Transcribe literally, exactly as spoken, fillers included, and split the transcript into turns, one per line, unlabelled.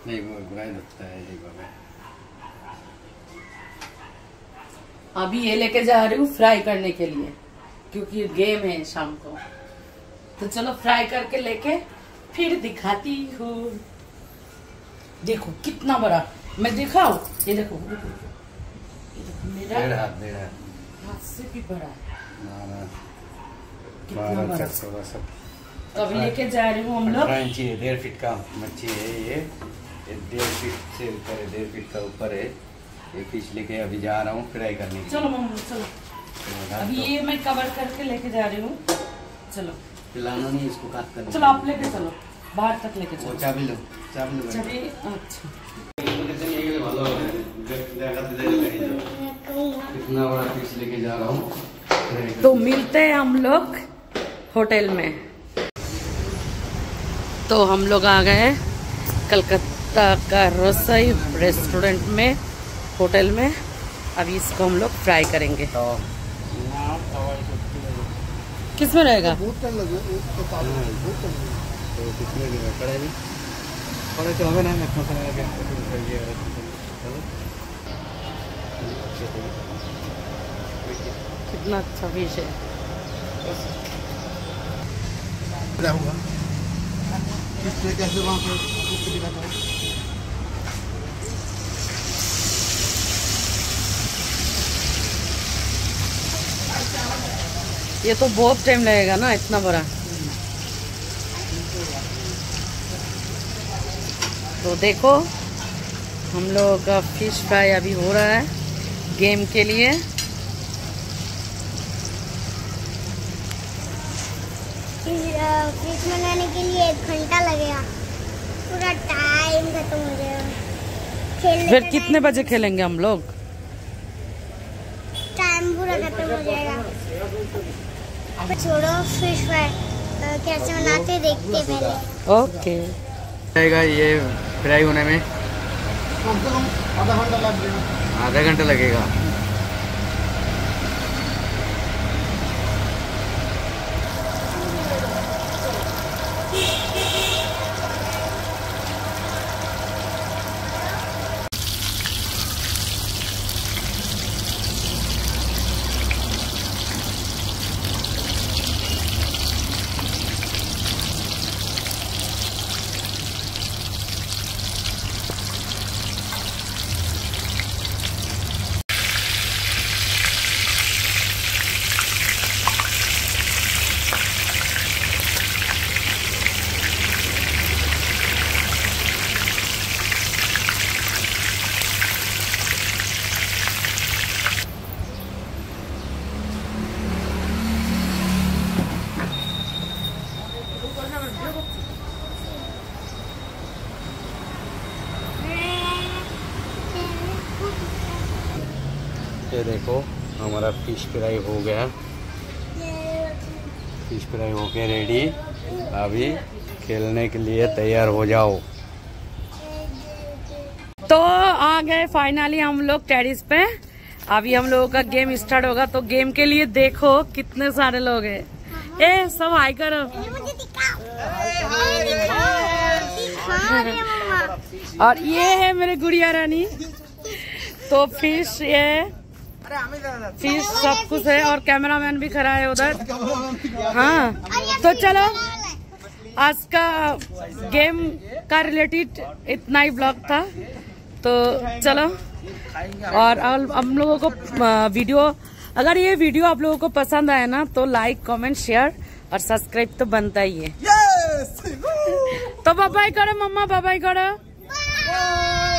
नहीं वो बुराई लगता है ये बाबा।
अभी ये लेके जा रही हूँ फ्राई करने के लिए, क्योंकि गेम है शाम को। तो चलो फ्राई करके लेके फिर दिखाती हूँ। देखो कितना बड़ा, मैं दिखाऊं? ये देखो, देखो, ये देखो मेरा
डेढ़ हाथ डेढ़ हाथ
हाथ से भी बड़ा है।
ना ना
कितना बड़ा।
सब
तो अभी लेके जा रही हूँ हम लोग।
इंची है, डेढ़ फीट का मच्छी है ये, डेढ़ फीट से ऊपर है, डेढ़ फीट का ऊपर है। ये फिश लेके अभी जा रहा हूँ फ्राई करने के लिए।
चलो मम्मी चलो, अभी ये मैं कवर करके लेके जा रही हूँ। चलो
पिलाना नहीं, इसको काट कर।
चलो आप लेके चलो, बाहर तक लेके चलो।
चाबी लो, चाबी लो।
चाबी, अच्छा।
कितना बड़ा फिश लेके जा रहा हूँ।
तो मिलते हैं हम लोग होटल में। तो हम लोग आ गए कलकत्ता का रसोई रेस्टोरेंट में, होटल में। अभी इसको हम लोग फ्राई करेंगे। तो किस में रहेगा?
तो कितने दिन पड़े भी पड़े तो हमें ना
कितना अच्छा फिश है। ये तो बहुत टाइम लगेगा ना, इतना बड़ा। तो देखो हम लोगों का फिश फ्राई अभी हो रहा है गेम के लिए।
फिश बनाने के लिए एक घंटा लगेगा, पूरा टाइम खत्म हो जाएगा।
फिर कितने बजे खेलेंगे हम लोग?
टाइम पूरा खत्म हो जाएगा। छोड़ो फिश फ्राई कैसे बनाते देखते पहले।
ओके।
लगेगा ये फ्राई होने में कम से कम आधा घंटा लगेगा। आधा घंटा लगेगा। ये देखो हमारा फिश फ्राई हो गया। फिश फ्राई हो गया रेडी। अभी खेलने के लिए तैयार हो जाओ।
तो आ गए फाइनली हम लोग टेरिस पे। अभी हम लोगों का गेम स्टार्ट होगा। तो गेम के लिए देखो कितने सारे लोग हैं। ए सब हाई करो। और ये है मेरे गुड़िया रानी। तो फिश ये फिश सब कुछ है और कैमरामैन भी खड़ा है उधर। हाँ तो चलो आज का गेम का रिलेटेड इतना ही ब्लॉग था। तो चलो, और हम लोगों को वीडियो, अगर ये वीडियो आप लोगों को पसंद आए ना तो लाइक कमेंट शेयर और सब्सक्राइब तो बनता ही है। yes! तो बाय बाय करो मम्मा, बाय बाय करो।